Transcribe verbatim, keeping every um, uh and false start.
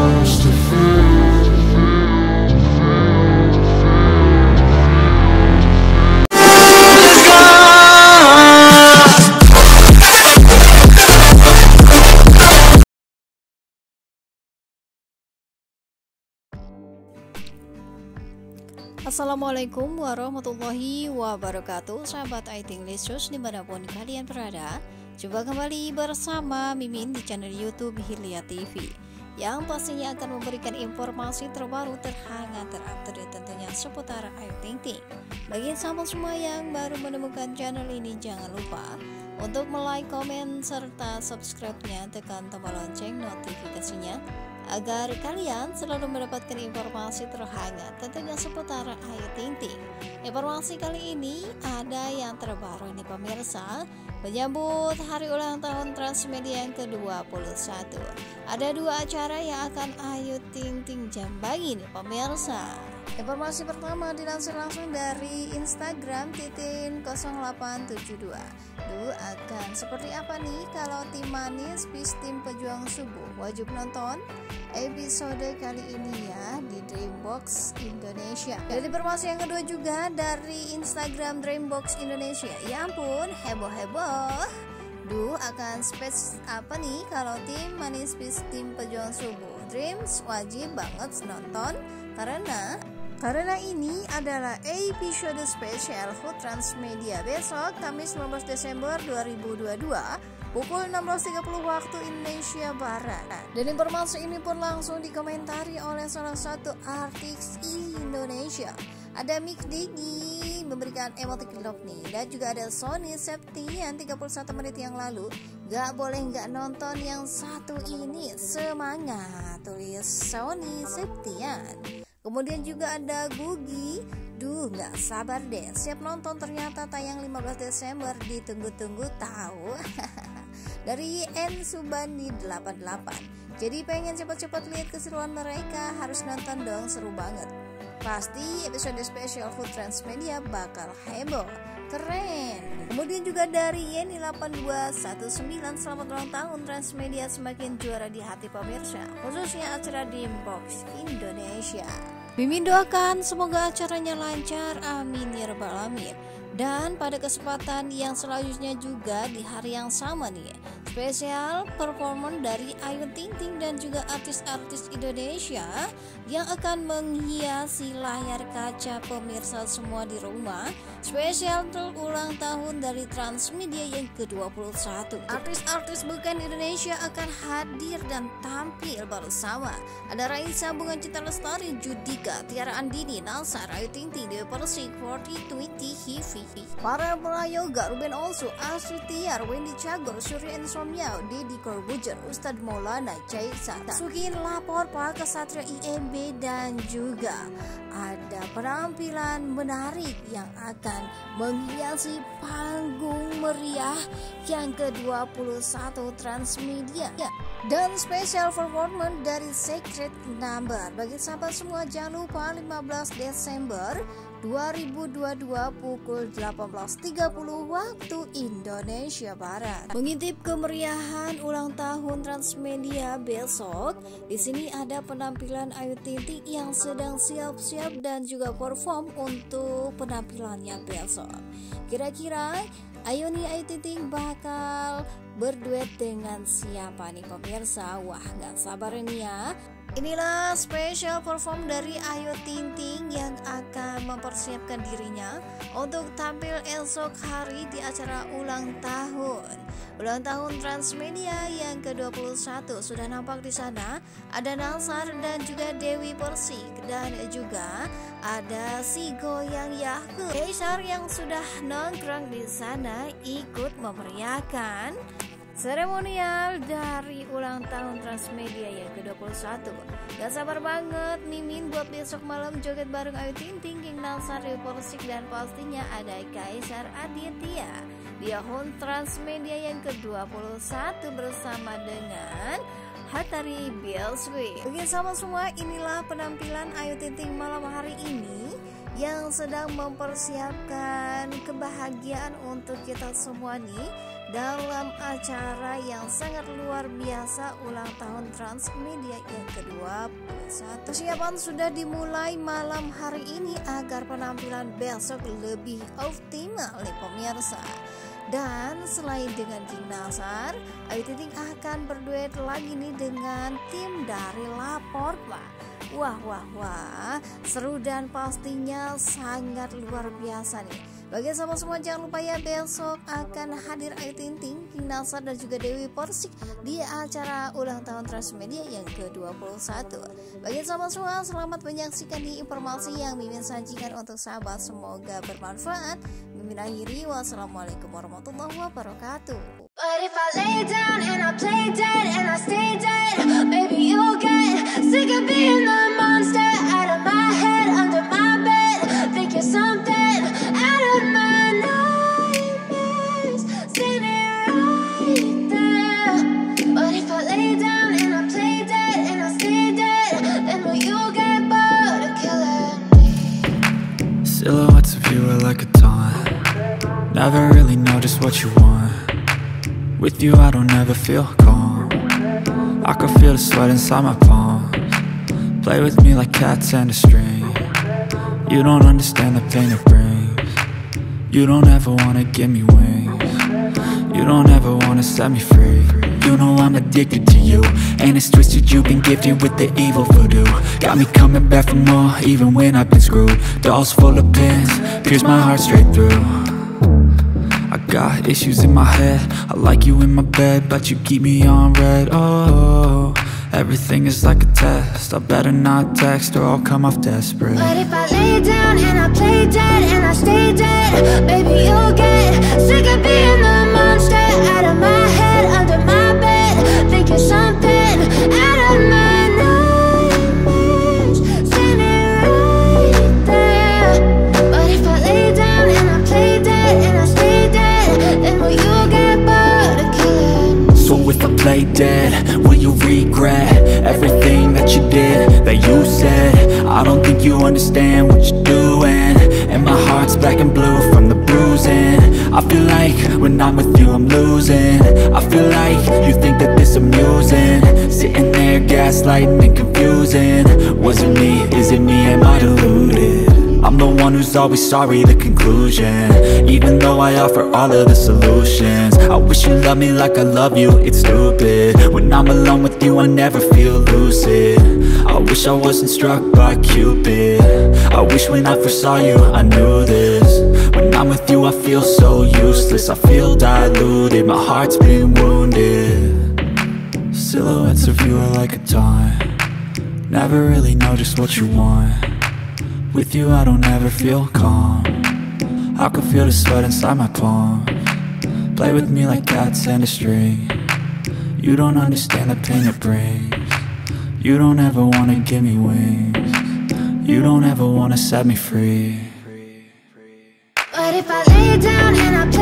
used to feel. Assalamualaikum warahmatullahi wabarakatuh, sahabat I T English dimanapun kalian berada. Jumpa kembali bersama Mimin di channel YouTube Hilya T V, yang pastinya akan memberikan informasi terbaru, terhangat, terupdate tentunya seputar Ayu Ting Ting. Bagi sahabat semua yang baru menemukan channel ini, jangan lupa untuk like, komen, serta subscribe-nya, tekan tombol lonceng notifikasinya agar kalian selalu mendapatkan informasi terhangat tentunya seputar Ayu Ting Ting. Informasi kali ini ada yang terbaru nih pemirsa, menyambut hari ulang tahun Transmedia yang ke dua puluh satu. Ada dua acara yang akan Ayu Ting Ting jambangi nih pemirsa. Informasi pertama dilansir langsung dari Instagram titin nol delapan tujuh dua. Duh, akan seperti apa nih kalau tim manis bis tim pejuang subuh? Wajib nonton episode kali ini ya di Dreambox Indonesia. Dan informasi yang kedua juga dari Instagram Dreambox Indonesia. Ya ampun, heboh-heboh. Duh, akan space apa nih kalau tim manis bis tim pejuang subuh? Dreams wajib banget nonton karena Karena ini adalah episode spesial Hut Transmedia besok Kamis sembilan belas Desember dua ribu dua puluh dua pukul enam belas tiga puluh waktu Indonesia Barat. Dan informasi ini pun langsung dikomentari oleh salah satu artis Indonesia. Ada Mik Digi memberikan emoticon love nih, dan juga ada Sony Septian tiga puluh satu menit yang lalu. Gak boleh gak nonton yang satu ini, semangat, tulis Sony Septian. Kemudian juga ada Gugi, duh gak sabar deh, siap nonton, ternyata tayang lima belas Desember, ditunggu-tunggu tahu. Dari N Subandi delapan puluh delapan. Jadi pengen cepat-cepat lihat keseruan mereka, harus nonton dong, seru banget. Pasti episode spesial Food Transmedia bakal heboh, keren. Kemudian juga dari Yeni delapan dua satu sembilan, selamat ulang tahun Transmedia semakin juara di hati pemirsa, khususnya acara Dreambox Indonesia. Mimin doakan semoga acaranya lancar, amin ya rabbal alamin. Dan pada kesempatan yang selanjutnya juga di hari yang sama nih, spesial performance dari Ayu Ting Ting dan juga artis-artis Indonesia yang akan menghiasi layar kaca pemirsa semua di rumah, spesial untuk ulang tahun dari Transmedia yang ke dua puluh satu. Artis-artis bukan Indonesia akan hadir dan tampil bersama. Ada Raisa, Bunga Citra Lestari, Judika, Tiara Andini, Nalsar, Ayu Ting Ting, Dewi Persik, Forty Twenty, Hivi, para prayoga Ruben Olsu, Astrid Tiar, Wendy Cagur, Surya Insomnia, Deddy Corbuzier, Ustadz Maulana, Caisa, Sukin Lapor, Pak Kesatria I M B, dan juga ada penampilan menarik yang akan menghiasi panggung meriah yang ke dua puluh satu Transmedia dan spesial performance dari Secret Number. Bagi sahabat semua jangan lupa lima belas Desember dua ribu dua puluh dua pukul delapan belas tiga puluh waktu Indonesia Barat. Mengintip kemeriahan ulang tahun Transmedia besok, di sini ada penampilan Ayu Ting Ting yang sedang siap-siap dan juga perform untuk penampilannya besok. Kira-kira Ayu nih Ayu Ting Ting bakal berduet dengan siapa nih pemirsa? Wah, gak sabar ini ya. Inilah spesial perform dari Ayu Ting Ting yang akan mempersiapkan dirinya untuk tampil esok hari di acara ulang tahun. Ulang tahun Transmedia yang ke dua puluh satu sudah nampak di sana. Ada Nalsar dan juga Dewi Persik, dan juga ada si Goyang Yahoo. Kaisar yang sudah nongkrong di sana ikut memeriahkan seremonial dari ulang tahun Transmedia yang ke dua puluh satu. Gak sabar banget Mimin buat besok malam joget bareng Ayu Ting Ting, King Nalsar, Dewi Persik, dan pastinya ada Kaisar Aditya di Hut Transmedia yang ke dua puluh satu bersama dengan Hatari Bilswi. Oke sama semua, inilah penampilan Ayu Ting Ting malam hari ini yang sedang mempersiapkan kebahagiaan untuk kita semua nih dalam acara yang sangat luar biasa ulang tahun Transmedia yang kedua puluh satu. Persiapan sudah dimulai malam hari ini agar penampilan besok lebih optimal nih pemirsa. Dan selain dengan King Nasar, Ayu Ting Ting akan berduet lagi nih dengan tim dari Laporta. Wah wah wah, seru dan pastinya sangat luar biasa nih. Bagi sahabat semua, jangan lupa ya, besok akan hadir Ayu Ting Ting, King Nasar dan juga Dewi Persik di acara ulang tahun Transmedia yang ke dua puluh satu. Bagi sahabat semua, selamat menyaksikan di informasi yang Mimin sajikan untuk sahabat, semoga bermanfaat. Mimin akhiri, wassalamualaikum warahmatullahi wabarakatuh. But if I lay down and I play dead and I stay dead, baby you'll get sick of being the monster out of my head, under my bed. Think you're something out of my nightmares, standing right there. But if I lay down and I play dead and I stay dead, then will you get bored of killing me? Silhouettes of you are like a taunt. Never really know just what you want. With you I don't ever feel calm. I can feel the sweat inside my palms. Play with me like cats and a string. You don't understand the pain it brings. You don't ever wanna give me wings. You don't ever wanna set me free. You know I'm addicted to you, and it's twisted, you've been gifted with the evil voodoo. Got me coming back for more, even when I've been screwed. Dolls full of pins, pierce my heart straight through. I got issues in my head, I like you in my bed, but you keep me on red. Oh, everything is like a test, I better not text or I'll come off desperate. But if I lay down and I play dead and I stay dead, baby you'll get sick of being the monster out of my head, under my bed. Think you're something out of my nightmares, standing right there. But if I lay down and I play dead and I stay dead, then will you get bored of killing me? So if I play dead, will you regret everything that you did, that you said? I don't think you understand what you're doing, and my heart's black and blue from the bruising. I feel like when I'm with you I'm losing. I feel like you think that this amusing, sitting there gaslighting and confusing. Was it me? Is it me? Am I deluded? I'm the one who's always sorry, the conclusion, even though I offer all of the solutions. I wish you loved me like I love you, it's stupid. When I'm alone with you I never feel lucid. I wish I wasn't struck by Cupid. I wish when I first saw you I knew this. When I'm with you I feel so useless, I feel diluted, my heart's been wounded. Silhouettes of you are like a taunt. Never really know just what you want. With you I don't ever feel calm. I can feel the sweat inside my palms. Play with me like cats and a string. You don't understand the pain it brings. You don't ever wanna give me wings. You don't ever wanna set me free. But if I lay down and I